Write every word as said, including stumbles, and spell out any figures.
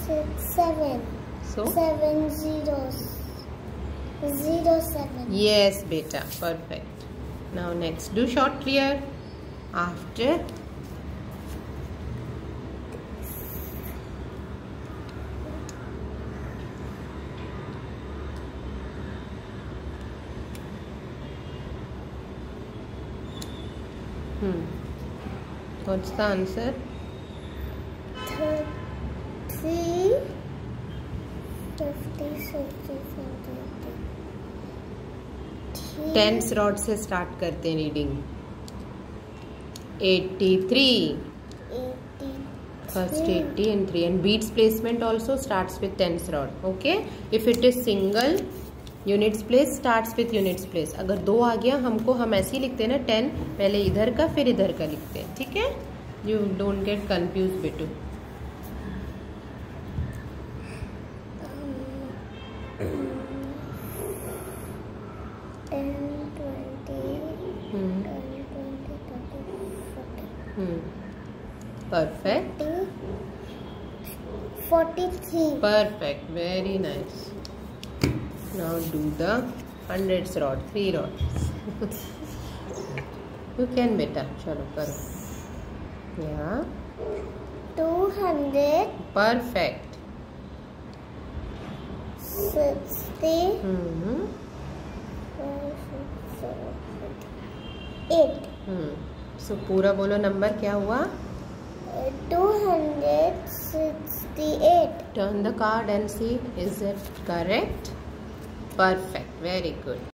six, seven. So Seven zeros. Zero seven. Yes, beta. Perfect. Now next, do short clear. After Hmm. What's the answer? Three, fifty, sixty, seventy. Tens rod से start करते हैं reading. eighty-three. Eighty. First eighty and three, and beats placement also starts with tens rod. Okay, if it is single, units place starts with units place. अगर दो आ गया हमको, हम ऐसे ही लिखते हैं ना, टेन पहले इधर का फिर इधर का लिखते हैं. ठीक है, यू डोंट गेट कंफ्यूज बेटू. ten, twenty, Hmm. twenty, twenty, thirty, forty. Hmm. Perfect. Forty-three. Perfect. Very nice. Now do the hundreds rod. Three rods. You can beta. चलो करो. Yeah. Two hundred. Perfect. Sixty. Hmm. Eight. Hmm. So पूरा बोलो number क्या हुआ? Two hundred sixty-eight. Turn the card and see, is it correct? Perfect. Very good.